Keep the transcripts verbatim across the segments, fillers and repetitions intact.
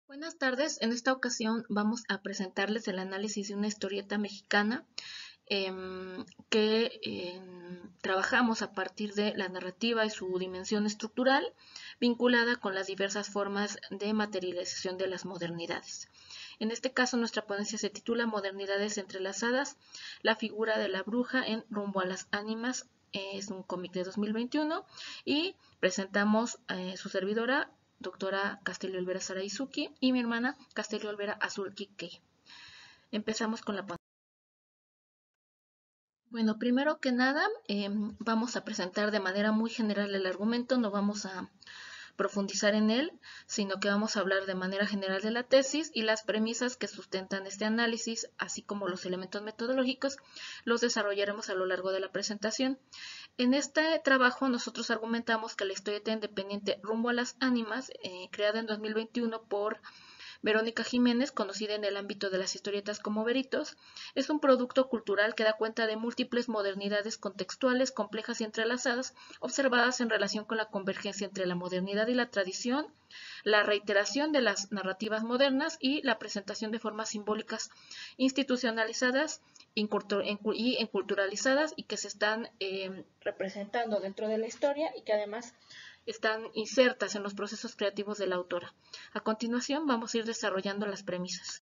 Buenas tardes, en esta ocasión vamos a presentarles el análisis de una historieta mexicana em, que em, trabajamos a partir de la narrativa y su dimensión estructural vinculada con las diversas formas de materialización de las modernidades. En este caso nuestra ponencia se titula Modernidades entrelazadas, la figura de la bruja en Rumbo a las ánimas. Es un cómic de dos mil veintiuno y presentamos eh, su servidora doctora Castelio Olvera Saraizuki y mi hermana Castelio Olvera Azulki Kei. Empezamos con la. Bueno, primero que nada, eh, vamos a presentar de manera muy general el argumento, no vamos a profundizar en él, sino que vamos a hablar de manera general de la tesis y las premisas que sustentan este análisis, así como los elementos metodológicos, los desarrollaremos a lo largo de la presentación. En este trabajo nosotros argumentamos que la historieta independiente Rumbo a las ánimas, eh, creada en dos mil veintiuno por Verónica Jiménez, conocida en el ámbito de las historietas como Veritos, es un producto cultural que da cuenta de múltiples modernidades contextuales, complejas y entrelazadas, observadas en relación con la convergencia entre la modernidad y la tradición, la reiteración de las narrativas modernas y la presentación de formas simbólicas institucionalizadas y enculturalizadas y que se están eh, representando dentro de la historia y que además están insertas en los procesos creativos de la autora. A continuación vamos a ir desarrollando las premisas.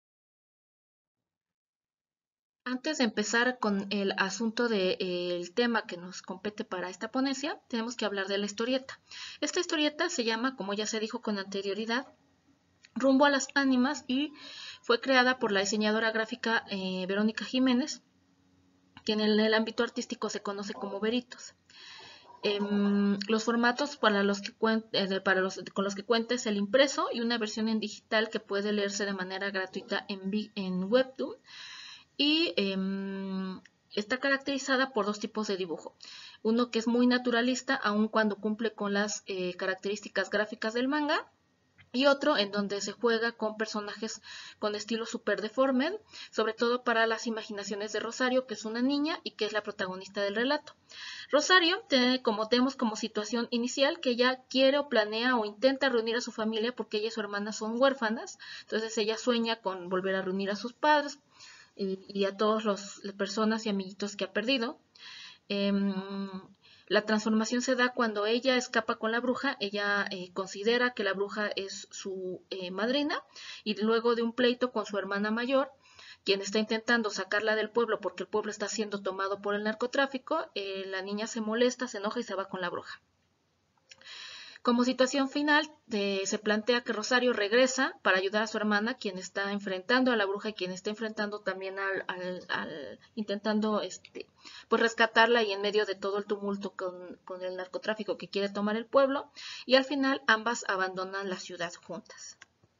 Antes de empezar con el asunto del de, eh, tema que nos compete para esta ponencia, tenemos que hablar de la historieta. Esta historieta se llama, como ya se dijo con anterioridad, Rumbo a las ánimas y fue creada por la diseñadora gráfica eh, Verónica Jiménez, quien en el ámbito artístico se conoce como Veritos. Eh, los formatos para los que eh, para los, con los que cuenta es el impreso y una versión en digital que puede leerse de manera gratuita en, en Webtoon y eh, está caracterizada por dos tipos de dibujo. Uno que es muy naturalista, aun cuando cumple con las eh, características gráficas del manga, y otro en donde se juega con personajes con estilo super deformed, sobre todo para las imaginaciones de Rosario, que es una niña y que es la protagonista del relato. Rosario tiene como, tenemos como situación inicial que ella quiere o planea o intenta reunir a su familia porque ella y su hermana son huérfanas, entonces ella sueña con volver a reunir a sus padres y, y a todas las personas y amiguitos que ha perdido. Eh, la transformación se da cuando ella escapa con la bruja, ella eh, considera que la bruja es su eh, madrina y luego de un pleito con su hermana mayor, quien está intentando sacarla del pueblo porque el pueblo está siendo tomado por el narcotráfico, eh, la niña se molesta, se enoja y se va con la bruja. Como situación final, eh, se plantea que Rosario regresa para ayudar a su hermana, quien está enfrentando a la bruja y quien está enfrentando también al, al, al intentando este, pues rescatarla y en medio de todo el tumulto con, con el narcotráfico que quiere tomar el pueblo, y al final ambas abandonan la ciudad juntas.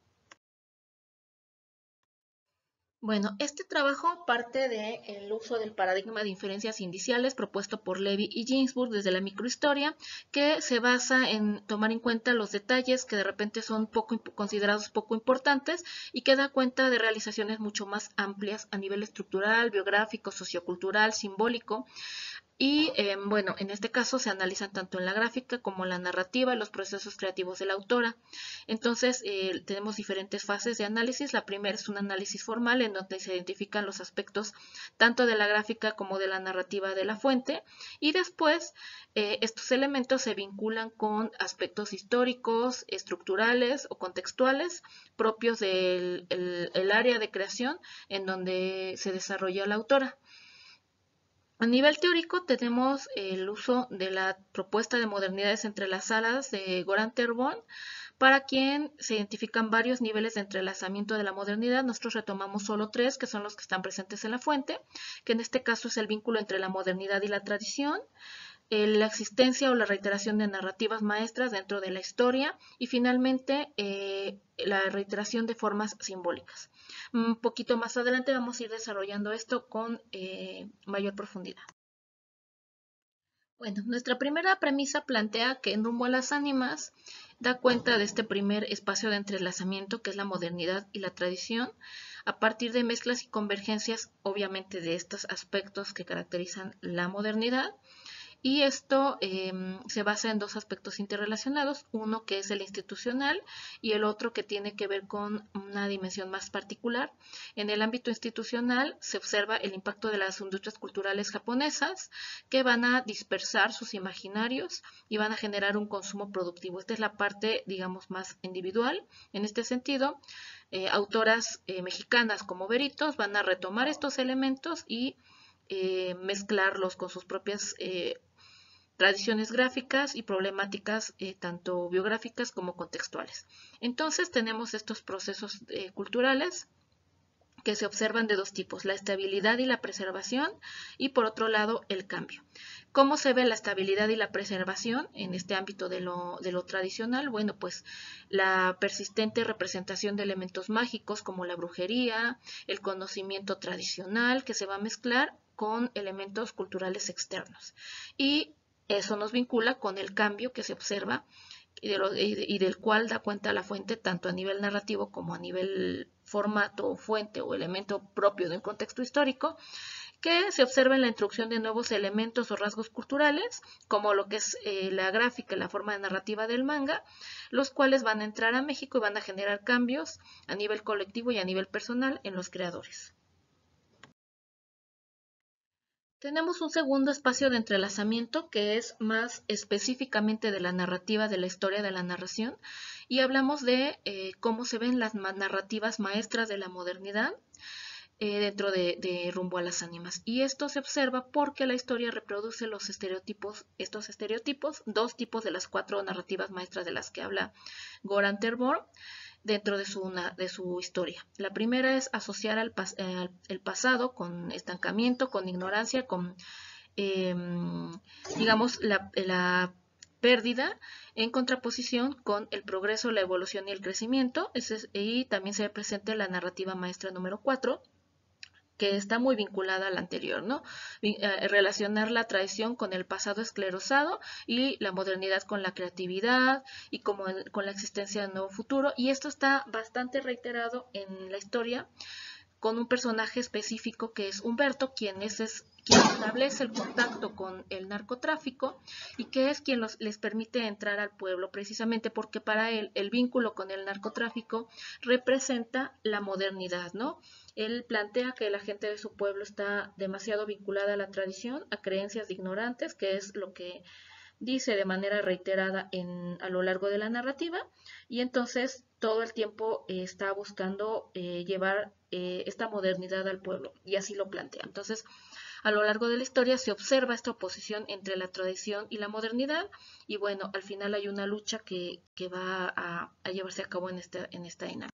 Bueno, este trabajo parte del uso del paradigma de inferencias indiciales propuesto por Levy y Ginsburg desde la microhistoria, que se basa en tomar en cuenta los detalles que de repente son poco considerados poco importantes y que da cuenta de realizaciones mucho más amplias a nivel estructural, biográfico, sociocultural, simbólico. Y eh, bueno, en este caso se analizan tanto en la gráfica como en la narrativa y los procesos creativos de la autora. Entonces, eh, tenemos diferentes fases de análisis. La primera es un análisis formal en donde se identifican los aspectos tanto de la gráfica como de la narrativa de la fuente. Y después, eh, estos elementos se vinculan con aspectos históricos, estructurales o contextuales propios del el, el área de creación en donde se desarrolla la autora. A nivel teórico tenemos el uso de la propuesta de modernidades entrelazadas de Goran Terborn, para quien se identifican varios niveles de entrelazamiento de la modernidad. Nosotros retomamos solo tres, que son los que están presentes en la fuente, que en este caso es el vínculo entre la modernidad y la tradición, la existencia o la reiteración de narrativas maestras dentro de la historia y finalmente eh, la reiteración de formas simbólicas. Un poquito más adelante vamos a ir desarrollando esto con eh, mayor profundidad. Bueno, nuestra primera premisa plantea que en Rumbo a las ánimas da cuenta de este primer espacio de entrelazamiento que es la modernidad y la tradición, a partir de mezclas y convergencias, obviamente, de estos aspectos que caracterizan la modernidad. y esto eh, se basa en dos aspectos interrelacionados, uno que es el institucional y el otro que tiene que ver con una dimensión más particular. En el ámbito institucional se observa el impacto de las industrias culturales japonesas que van a dispersar sus imaginarios y van a generar un consumo productivo. Esta es la parte, digamos, más individual. En este sentido, eh, autoras eh, mexicanas como Veritos van a retomar estos elementos y eh, mezclarlos con sus propias eh, tradiciones gráficas y problemáticas eh, tanto biográficas como contextuales. Entonces tenemos estos procesos eh, culturales que se observan de dos tipos, la estabilidad y la preservación, y por otro lado el cambio. ¿Cómo se ve la estabilidad y la preservación en este ámbito de lo, de lo tradicional? Bueno, pues la persistente representación de elementos mágicos como la brujería, el conocimiento tradicional que se va a mezclar con elementos culturales externos. Y eso nos vincula con el cambio que se observa y, de lo, y, de, y del cual da cuenta la fuente tanto a nivel narrativo como a nivel formato, fuente o elemento propio de un contexto histórico, que se observa en la introducción de nuevos elementos o rasgos culturales, como lo que es eh, la gráfica y la forma de narrativa del manga, los cuales van a entrar a México y van a generar cambios a nivel colectivo y a nivel personal en los creadores. Tenemos un segundo espacio de entrelazamiento que es más específicamente de la narrativa, de la historia de la narración, y hablamos de eh, cómo se ven las narrativas maestras de la modernidad eh, dentro de, de Rumbo a las Ánimas. Y esto se observa porque la historia reproduce los estereotipos, estos estereotipos, dos tipos de las cuatro narrativas maestras de las que habla Göran Terborg dentro de su, una, de su historia. La primera es asociar al pas, eh, el pasado con estancamiento, con ignorancia, con, eh, digamos, la, la pérdida en contraposición con el progreso, la evolución y el crecimiento. Ese es, y también se ve presente la narrativa maestra número cuatro, que está muy vinculada a la anterior, ¿no? Eh, relacionar la tradición con el pasado esclerosado y la modernidad con la creatividad y como el, con la existencia de un nuevo futuro. Y esto está bastante reiterado en la historia con un personaje específico que es Humberto, quien es, es quien establece el contacto con el narcotráfico y que es quien los, les permite entrar al pueblo, precisamente porque para él el vínculo con el narcotráfico representa la modernidad, ¿no? Él plantea que la gente de su pueblo está demasiado vinculada a la tradición, a creencias de ignorantes, que es lo que dice de manera reiterada en, a lo largo de la narrativa, y entonces todo el tiempo eh, está buscando eh, llevar eh, esta modernidad al pueblo, y así lo plantea. Entonces, a lo largo de la historia se observa esta oposición entre la tradición y la modernidad, y bueno, al final hay una lucha que, que va a, a llevarse a cabo en esta, en esta dinámica.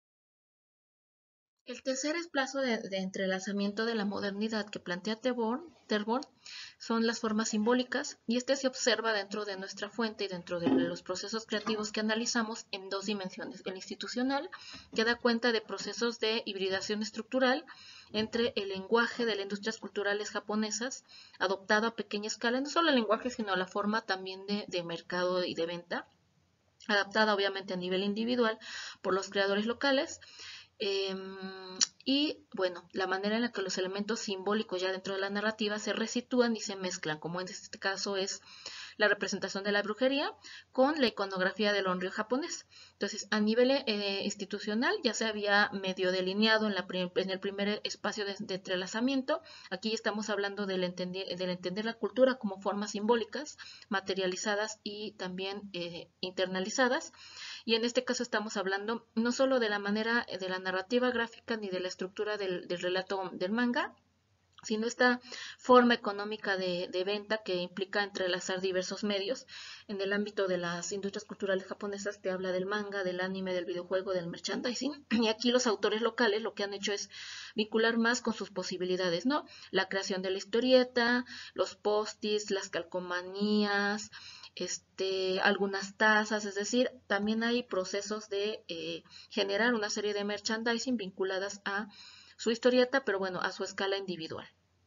El tercer espacio de, de entrelazamiento de la modernidad que plantea Terborg son las formas simbólicas, y este se observa dentro de nuestra fuente y dentro de los procesos creativos que analizamos en dos dimensiones. El institucional, que da cuenta de procesos de hibridación estructural entre el lenguaje de las industrias culturales japonesas, adoptado a pequeña escala, no solo el lenguaje, sino la forma también de, de mercado y de venta, adaptada obviamente a nivel individual por los creadores locales. Eh, y bueno, la manera en la que los elementos simbólicos ya dentro de la narrativa se resitúan y se mezclan, como en este caso es la representación de la brujería con la iconografía del honryo japonés. Entonces, a nivel eh, institucional ya se había medio delineado en, la, en el primer espacio de, de entrelazamiento. Aquí estamos hablando del entender, del entender la cultura como formas simbólicas, materializadas y también eh, internalizadas. Y en este caso estamos hablando no solo de la manera de la narrativa gráfica ni de la estructura del, del relato del manga, sino esta forma económica de, de venta que implica entrelazar diversos medios. En el ámbito de las industrias culturales japonesas te habla del manga, del anime, del videojuego, del merchandising, y aquí los autores locales lo que han hecho es vincular más con sus posibilidades, ¿no? La creación de la historieta, los postis, las calcomanías, este, algunas tazas, es decir, también hay procesos de eh, generar una serie de merchandising vinculadas a su historieta, pero bueno, a su escala individual.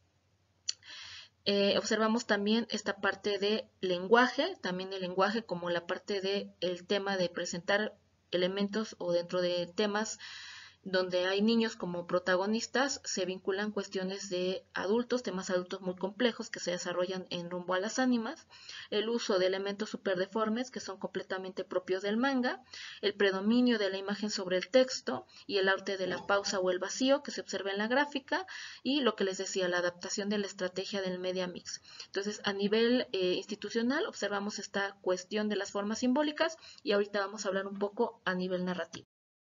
Eh, observamos también esta parte de lenguaje, también el lenguaje como la parte del tema de presentar elementos o dentro de temas donde hay niños como protagonistas, se vinculan cuestiones de adultos, temas adultos muy complejos que se desarrollan en Rumbo a las Ánimas, el uso de elementos superdeformes que son completamente propios del manga, el predominio de la imagen sobre el texto y el arte de la pausa o el vacío que se observa en la gráfica, y lo que les decía, la adaptación de la estrategia del media mix. Entonces, a nivel eh, institucional observamos esta cuestión de las formas simbólicas, y ahorita vamos a hablar un poco a nivel narrativo.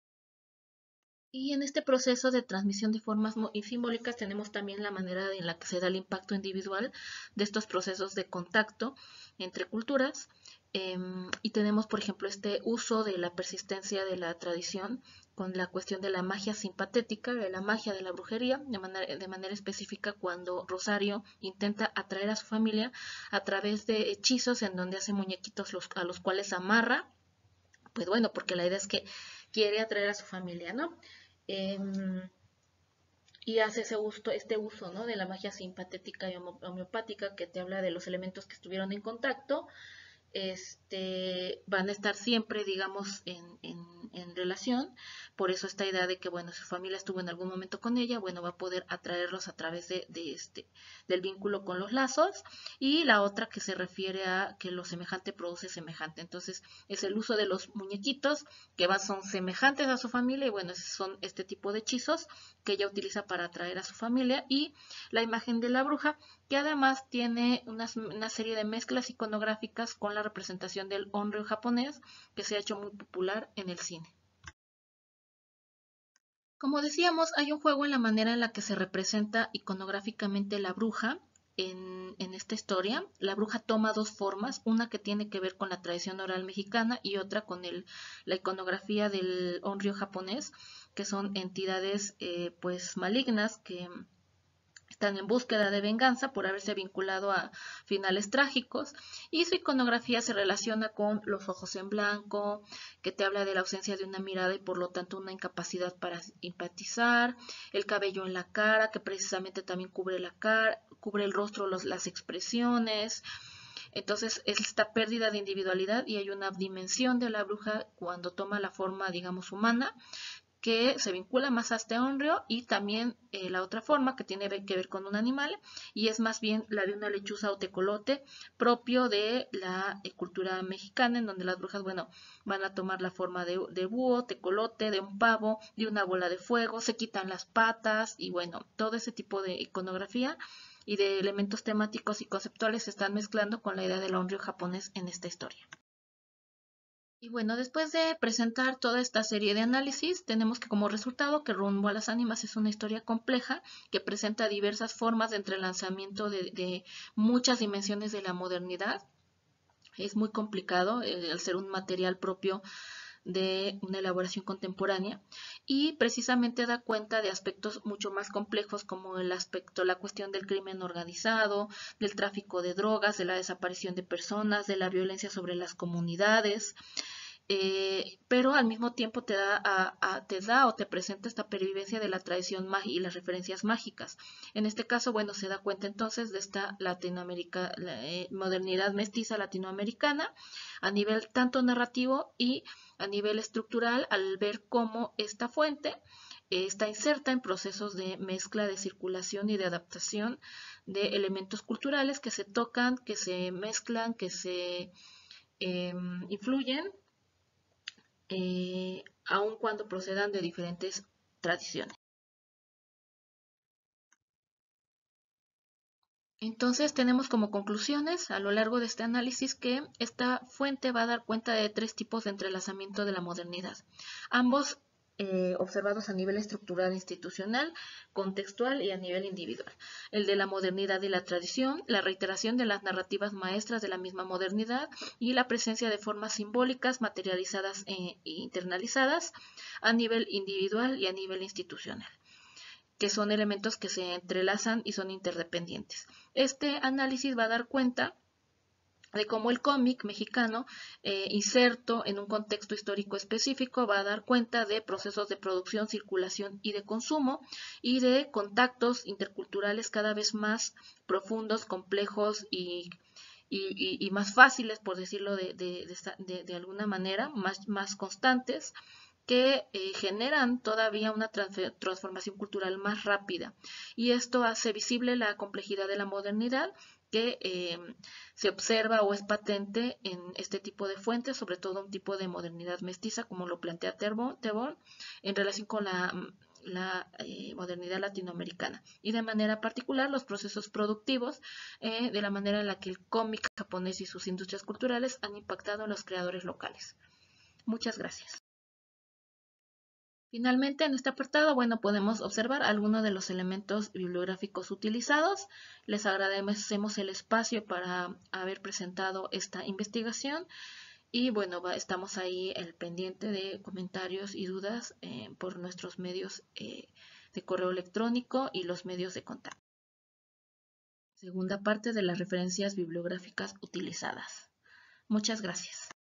Y en este proceso de transmisión de formas simbólicas tenemos también la manera en la que se da el impacto individual de estos procesos de contacto entre culturas. Eh, y tenemos, por ejemplo, este uso de la persistencia de la tradición con la cuestión de la magia simpatética, de la magia de la brujería, de manera, de manera específica cuando Rosario intenta atraer a su familia a través de hechizos en donde hace muñequitos los, a los cuales amarra. Pues bueno, porque la idea es que quiere atraer a su familia, ¿no? Eh, y hace ese uso, este uso, ¿no?, de la magia simpatética y homeopática que te habla de los elementos que estuvieron en contacto. Este, van a estar siempre, digamos, en, en, en relación. Por eso esta idea de que, bueno, su familia estuvo en algún momento con ella, bueno, va a poder atraerlos a través de, de este, del vínculo con los lazos. Y la otra que se refiere a que lo semejante produce semejante. Entonces, es el uso de los muñequitos que van, son semejantes a su familia, y bueno, son este tipo de hechizos que ella utiliza para atraer a su familia. Y la imagen de la bruja, que además tiene una, una serie de mezclas iconográficas con la representación del onryo japonés, que se ha hecho muy popular en el cine. Como decíamos, hay un juego en la manera en la que se representa iconográficamente la bruja en, en esta historia. La bruja toma dos formas, una que tiene que ver con la tradición oral mexicana y otra con el, la iconografía del onryo japonés, que son entidades eh, pues malignas que están en búsqueda de venganza por haberse vinculado a finales trágicos, y su iconografía se relaciona con los ojos en blanco, que te habla de la ausencia de una mirada y por lo tanto una incapacidad para empatizar, el cabello en la cara, que precisamente también cubre la cara, cubre el rostro, los, las expresiones. Entonces es esta pérdida de individualidad, y hay una dimensión de la bruja cuando toma la forma, digamos, humana, que se vincula más a este onryo, y también eh, la otra forma que tiene que ver con un animal, y es más bien la de una lechuza o tecolote propio de la eh, cultura mexicana, en donde las brujas, bueno, van a tomar la forma de, de búho, tecolote, de un pavo, de una bola de fuego, se quitan las patas, y bueno, todo ese tipo de iconografía y de elementos temáticos y conceptuales se están mezclando con la idea del onryo japonés en esta historia. Y bueno, después de presentar toda esta serie de análisis, tenemos que como resultado que Rumbo a las Ánimas es una historia compleja que presenta diversas formas de entrelazamiento de, de muchas dimensiones de la modernidad. Es muy complicado eh, al ser un material propio de una elaboración contemporánea, y precisamente da cuenta de aspectos mucho más complejos como el aspecto, la cuestión del crimen organizado, del tráfico de drogas, de la desaparición de personas, de la violencia sobre las comunidades. Eh, pero al mismo tiempo te da, a, a, te da o te presenta esta pervivencia de la tradición y las referencias mágicas. En este caso, bueno, se da cuenta entonces de esta Latinoamérica, la, eh, modernidad mestiza latinoamericana a nivel tanto narrativo y a nivel estructural, al ver cómo esta fuente eh, está inserta en procesos de mezcla, de circulación y de adaptación de elementos culturales que se tocan, que se mezclan, que se eh, influyen, eh, aun cuando procedan de diferentes tradiciones. Entonces tenemos como conclusiones a lo largo de este análisis que esta fuente va a dar cuenta de tres tipos de entrelazamiento de la modernidad, ambos eh, observados a nivel estructural e institucional, contextual y a nivel individual. El de la modernidad y la tradición, la reiteración de las narrativas maestras de la misma modernidad y la presencia de formas simbólicas materializadas e internalizadas a nivel individual y a nivel institucional, que son elementos que se entrelazan y son interdependientes. Este análisis va a dar cuenta de cómo el cómic mexicano, eh, inserto en un contexto histórico específico, va a dar cuenta de procesos de producción, circulación y de consumo, y de contactos interculturales cada vez más profundos, complejos y, y, y, y más fáciles, por decirlo de, de, de, de alguna manera, más, más constantes, que eh, generan todavía una transformación cultural más rápida. Y esto hace visible la complejidad de la modernidad que eh, se observa o es patente en este tipo de fuentes, sobre todo un tipo de modernidad mestiza, como lo plantea Tebón, en relación con la, la eh, modernidad latinoamericana. Y de manera particular, los procesos productivos, eh, de la manera en la que el cómic japonés y sus industrias culturales han impactado en los creadores locales. Muchas gracias. Finalmente, en este apartado, bueno, podemos observar algunos de los elementos bibliográficos utilizados. Les agradecemos el espacio para haber presentado esta investigación y bueno, va, estamos ahí el pendiente de comentarios y dudas eh, por nuestros medios eh, de correo electrónico y los medios de contacto. Segunda parte de las referencias bibliográficas utilizadas. Muchas gracias.